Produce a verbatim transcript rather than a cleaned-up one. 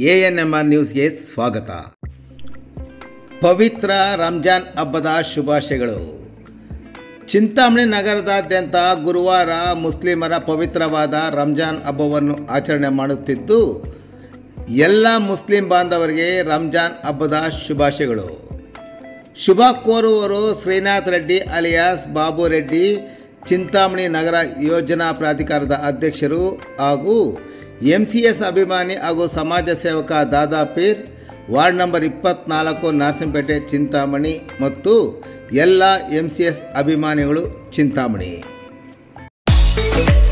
A N M R ನ್ಯೂಸ್ಗೆ ಸ್ವಾಗತ. ಪವಿತ್ರ ರಂಜಾನ್ ಹಬ್ಬದ ಶುಭಾಶಯಗಳು. ಚಿಂತಾಮಣಿ ನಗರದಾದ್ಯಂತ ಗುರುವಾರ ಮುಸ್ಲಿಮರ ಪವಿತ್ರವಾದ ರಂಜಾನ್ ಹಬ್ಬವನ್ನು ಆಚರಣೆ ಮಾಡುತ್ತಿದ್ದು, ಎಲ್ಲ ಮುಸ್ಲಿಂ ಬಾಂಧವರಿಗೆ ರಂಜಾನ್ ಹಬ್ಬದ ಶುಭಾಶಯಗಳು. ಶುಭ ಕೋರುವವರು ಶ್ರೀನಾಥ್ ರೆಡ್ಡಿ ಅಲಿಯಾಸ್ ಬಾಬು ರೆಡ್ಡಿ, ಚಿಂತಾಮಣಿ ನಗರ ಯೋಜನಾ ಪ್ರಾಧಿಕಾರದ ಅಧ್ಯಕ್ಷರು ಹಾಗೂ ಎಂ ಸಿ ಎಸ್ ಅಭಿಮಾನಿ ಹಾಗೂ ಸಮಾಜ ಸೇವಕ ದಾದಾಪೀರ್, ವಾರ್ಡ್ ನಂಬರ್ ಇಪ್ಪತ್ತ್ನಾಲ್ಕು ನರಸಿಂಹಪೇಟೆ ಚಿಂತಾಮಣಿ ಮತ್ತು ಎಲ್ಲ ಎಂ ಸಿ ಎಸ್ ಅಭಿಮಾನಿಗಳು ಚಿಂತಾಮಣಿ.